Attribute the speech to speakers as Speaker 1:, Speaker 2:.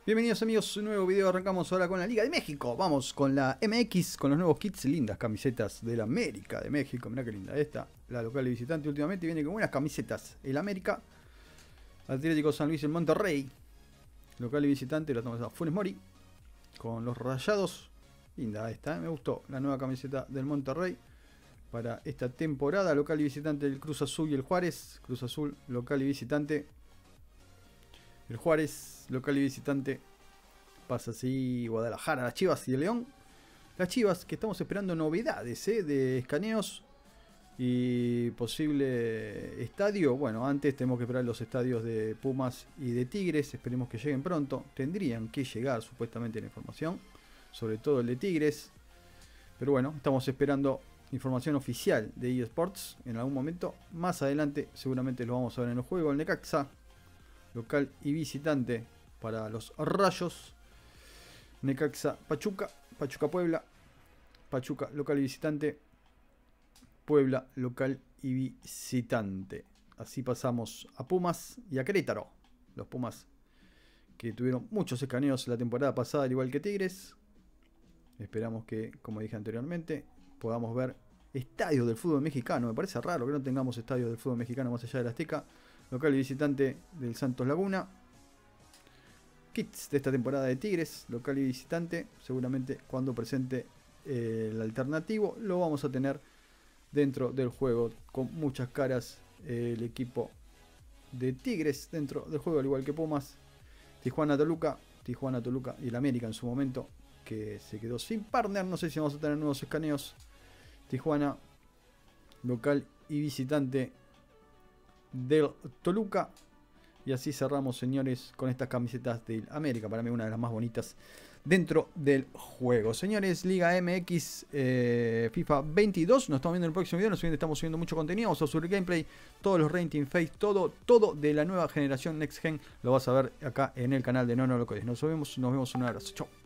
Speaker 1: Bienvenidos amigos, un nuevo video. Arrancamos ahora con la Liga de México. Vamos con la MX, con los nuevos kits. Lindas camisetas del América de México. Mirá qué linda esta. La local y visitante últimamente viene con buenas camisetas. El América, Atlético San Luis, el Monterrey. Local y visitante, la tomamos a Funes Mori. Con los Rayados. Linda esta, me gustó. La nueva camiseta del Monterrey para esta temporada. Local y visitante del Cruz Azul y el Juárez. Cruz Azul, local y visitante. El Juárez, local y visitante. Pasa así Guadalajara, las Chivas y el León. Las Chivas que estamos esperando novedades de escaneos y posible estadio. Bueno, antes tenemos que esperar los estadios de Pumas y de Tigres. Esperemos que lleguen pronto. Tendrían que llegar supuestamente la información. Sobre todo el de Tigres. Pero bueno, estamos esperando información oficial de eSports en algún momento. Más adelante seguramente lo vamos a ver en el juego. El Necaxa, local y visitante para los Rayos. Necaxa Pachuca, Pachuca Puebla, Pachuca local y visitante, Puebla local y visitante. Así pasamos a Pumas y a Querétaro. Los Pumas que tuvieron muchos escaneos la temporada pasada, al igual que Tigres. Esperamos que, como dije anteriormente, podamos ver estadios del fútbol mexicano. Me parece raro que no tengamos estadios del fútbol mexicano más allá del Azteca. Local y visitante del Santos Laguna. Kits de esta temporada de Tigres, local y visitante. Seguramente cuando presente el alternativo lo vamos a tener dentro del juego. Con muchas caras el equipo de Tigres dentro del juego, al igual que Pumas. Tijuana Toluca y el América en su momento, que se quedó sin partner. No sé si vamos a tener nuevos escaneos. Tijuana, local y visitante del Toluca. Y así cerramos, señores, con estas camisetas del América. Para mí una de las más bonitas dentro del juego. Señores, Liga MX FIFA 22. Nos estamos viendo en el próximo video. Estamos subiendo mucho contenido. Vamos a subir gameplay, todos los rating face, todo de la nueva generación Next Gen. Lo vas a ver acá en el canal de No Locodes. Nos vemos, un abrazo. Chau.